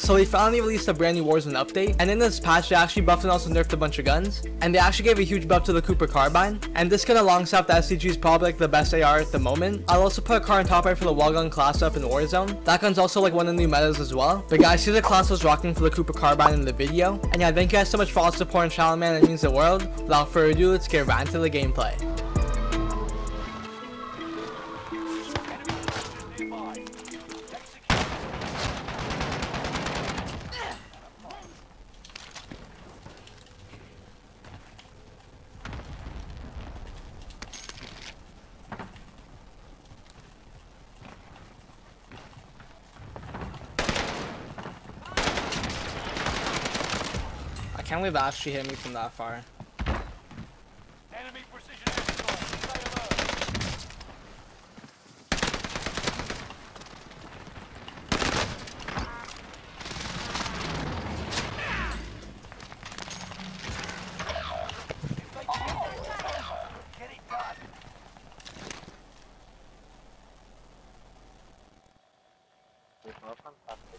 So they finally released a brand new Warzone update, and in this patch they actually buffed and also nerfed a bunch of guns, and they actually gave a huge buff to the Cooper Carbine, and this gun alongside the SCG is probably like the best AR at the moment. I'll also put a car on top right for the wall gun class up in Warzone. That gun's also like one of the new metas as well. But guys, here's the class I was rocking for the Cooper Carbine in the video, and yeah, thank you guys so much for all the support and channel, man. It means the world. Without further ado, let's get right into the gameplay. I can't believe that actually hit me from that far. Enemy precision airstrike. Stay alert. Get it done. Fantastic.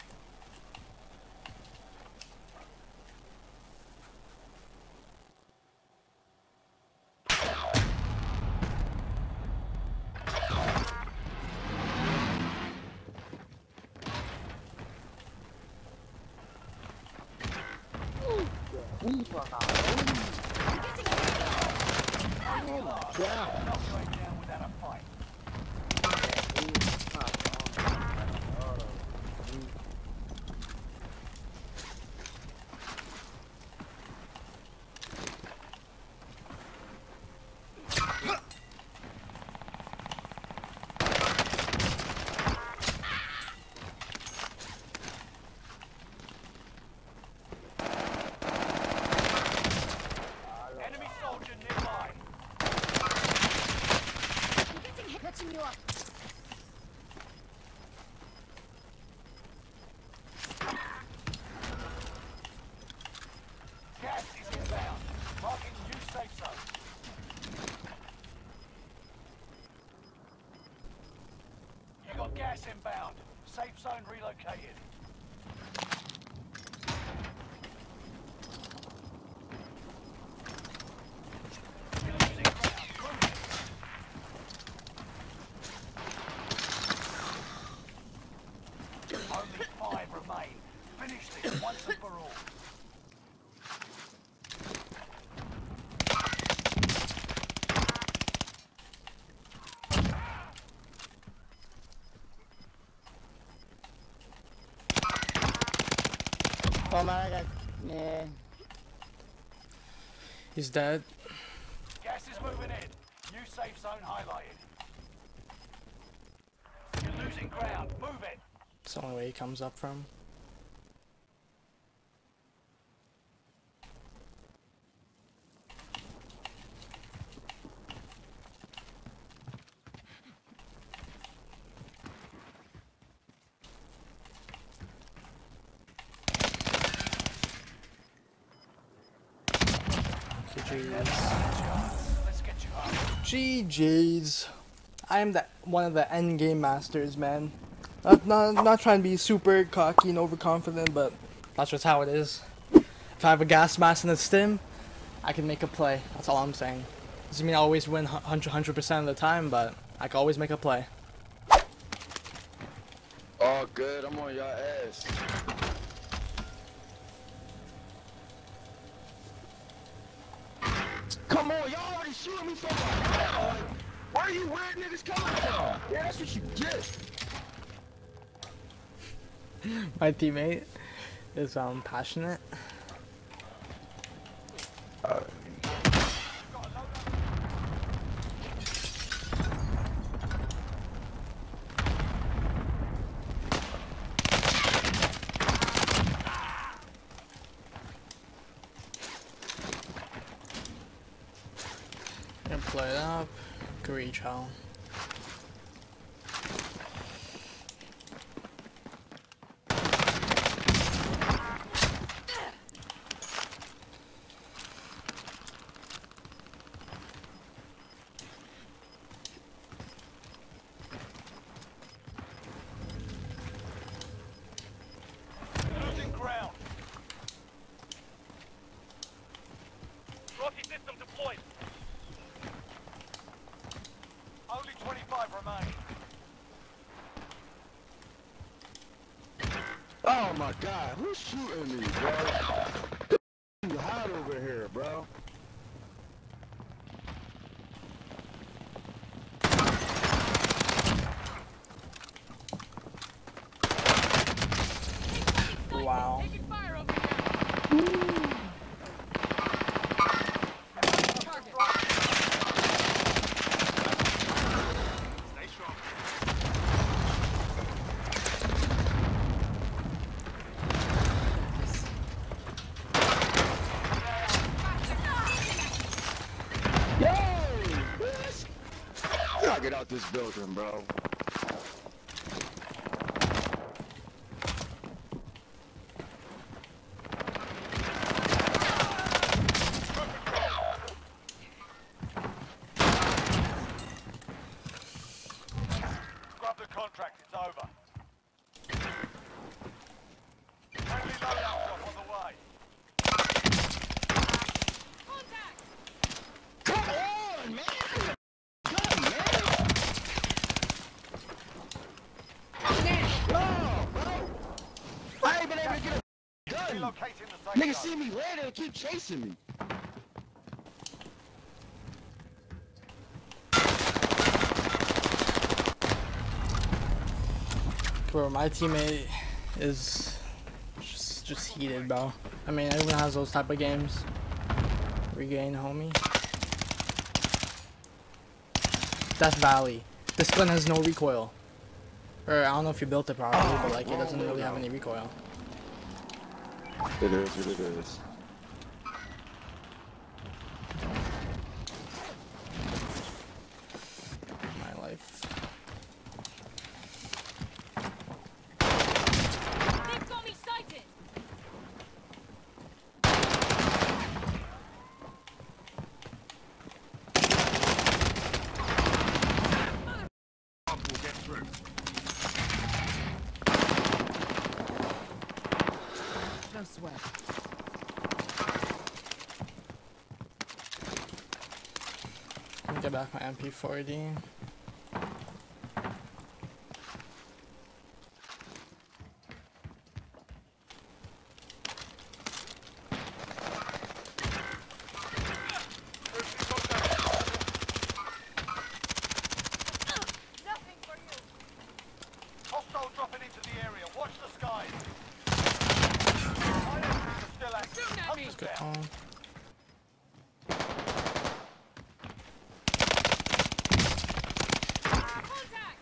Enemy soldier nearby. Catching you up. Gas is inbound. Marking new safe zone. You got gas inbound. Safe zone relocated. You're losing ground. Move it. Only 5 remain. Finish this once and for all. Oh my god. Yeah. He's dead. Gas is moving in. New safe zone highlighted. You're losing ground. Move it. It's the only way he comes up from. Let's get you up. GG's. I am one of the end game masters, man. Not trying to be super cocky and overconfident, but that's just how it is. If I have a gas mask and a stim, I can make a play. That's all I'm saying. Doesn't mean I always win 100% of the time, but I can always make a play. Oh, good. I'm on your ass. Come on, y'all already shooting me from behind. Where are you weird niggas coming from? Yeah, that's what you get. My teammate is passionate. Gonna play it up. Great, how. Oh my god, who's shooting me, bro? You hot over here, bro. Wow. Gotta get out this building, bro. Grab the contract, it's over. Friendly loadout drop on the way. Come on, man! God, man! No, bro! I ain't been able to get a gun! Relocating the safe Niggas zone. see me later and keep chasing me. Bro, my teammate is just heated, bro. I mean, everyone has those type of games. Regain, homie. That's Valley. This gun has no recoil. Or I don't know if you built it properly, but like it doesn't really have any recoil. It is what it is. My life. They've got me sighted. We'll get through. No sweat. Let me get back my MP40. Nothing for you. Hostile dropping into the area. Watch the skies. My enemies are still active. Shooting at me. Hunt Good them down. call. Contact.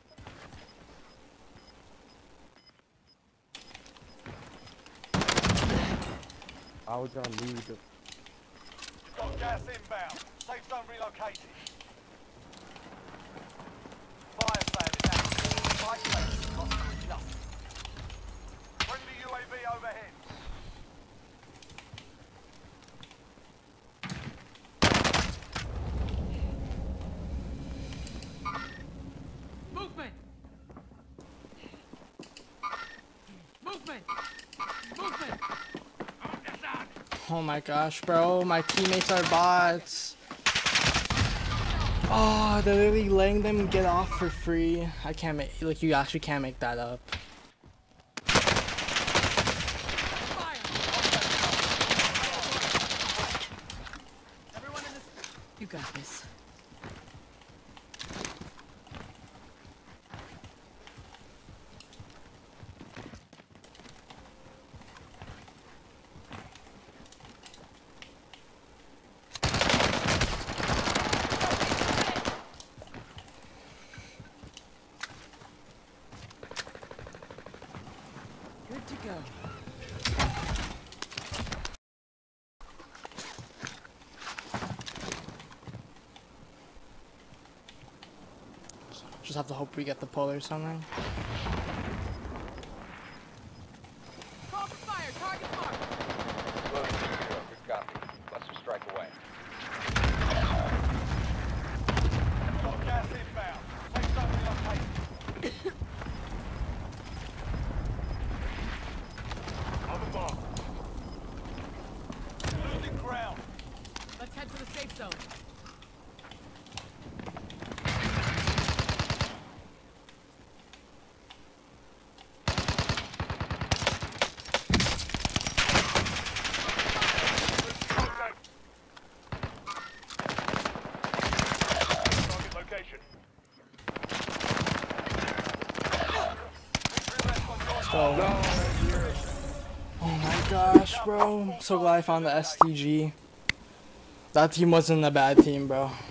I was gonna leave the You've got gas inbound. Safe zone relocated. Fire sale is active. Fight safe. Lost quick enough. Friendly UAV overhead. Movement. Movement. Movement. Oh my gosh, bro. My teammates are bots. Oh, they're literally letting them get off for free. I can't make, like, you actually can't make that up. Fire. Everyone in this. You got this. Good to go. Just have to hope we get the pull or something. Call for fire. Target marked. William 0, good copy. Cluster strike away. Got gas inbound. Safe zone relocated. On the ball. Losing ground. Let's head to the safe zone. go. Oh my gosh, bro. I'm so glad I found the STG. That team wasn't a bad team, bro.